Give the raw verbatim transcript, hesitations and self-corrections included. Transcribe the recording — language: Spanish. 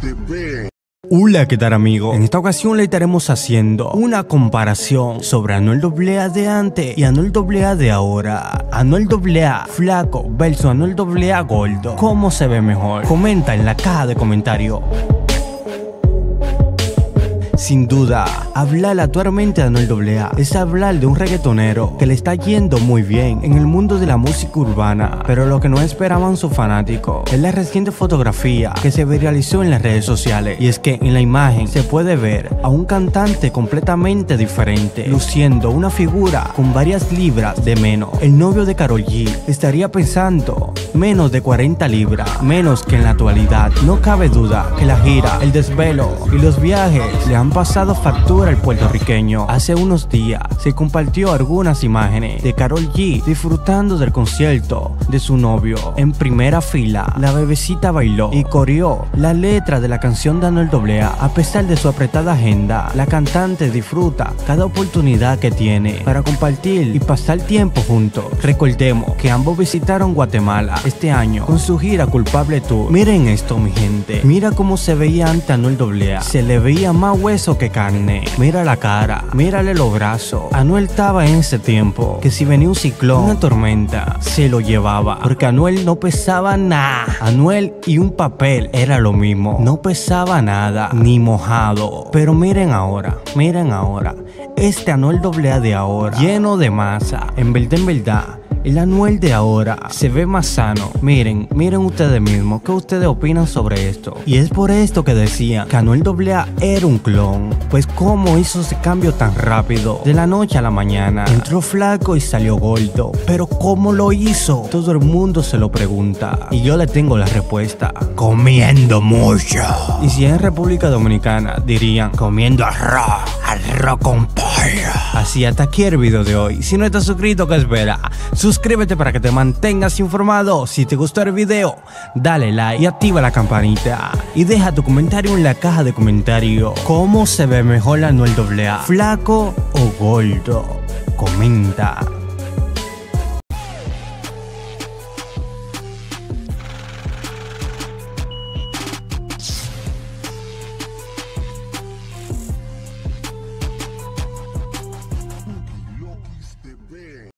T V. Hola, ¿qué tal, amigo? En esta ocasión le estaremos haciendo una comparación sobre Anuel doble A de antes y Anuel doble A de ahora. Anuel doble A flaco versus Anuel doble A gordo. ¿Cómo se ve mejor? Comenta en la caja de comentarios. Sin duda, hablar actualmente de Anuel doble A es hablar de un reggaetonero que le está yendo muy bien en el mundo de la música urbana, pero lo que no esperaban sus fanáticos es la reciente fotografía que se viralizó en las redes sociales, y es que en la imagen se puede ver a un cantante completamente diferente, luciendo una figura con varias libras de menos. El novio de Karol G estaría pesando menos de cuarenta libras, menos que en la actualidad. No cabe duda que la gira, el desvelo y los viajes le han pasado factura al puertorriqueño. Hace unos días se compartió algunas imágenes de Karol G disfrutando del concierto de su novio. En primera fila, la bebecita bailó y coreó la letra de la canción de Anuel doble A. A pesar de su apretada agenda, la cantante disfruta cada oportunidad que tiene para compartir y pasar tiempo juntos. Recordemos que ambos visitaron Guatemala este año con su gira Culpable Tour. Miren esto, mi gente. Mira cómo se veía ante Anuel doble A. Se le veía más hueso que carne. Mira la cara, mírale los brazos. Anuel estaba en ese tiempo que si venía un ciclón, una tormenta, se lo llevaba, porque Anuel no pesaba nada. Anuel y un papel era lo mismo. No pesaba nada, ni mojado. Pero miren ahora, miren ahora. Este Anuel doble A de ahora, lleno de masa. En verdad, en verdad, el Anuel de ahora se ve más sano. Miren, miren ustedes mismos, ¿qué ustedes opinan sobre esto? Y es por esto que decían que Anuel doble A era un clon. Pues cómo hizo ese cambio tan rápido, de la noche a la mañana. Entró flaco y salió gordo. Pero ¿cómo lo hizo? Todo el mundo se lo pregunta, y yo le tengo la respuesta: comiendo mucho. Y si en República Dominicana dirían comiendo arroz, arroz con pollo. Así, hasta aquí el video de hoy. Si no estás suscrito, ¿qué espera? Suscríbete para que te mantengas informado. Si te gustó el video, dale like y activa la campanita. Y deja tu comentario en la caja de comentarios. ¿Cómo se ve mejor Anuel doble A? ¿Flaco o gordo? Comenta.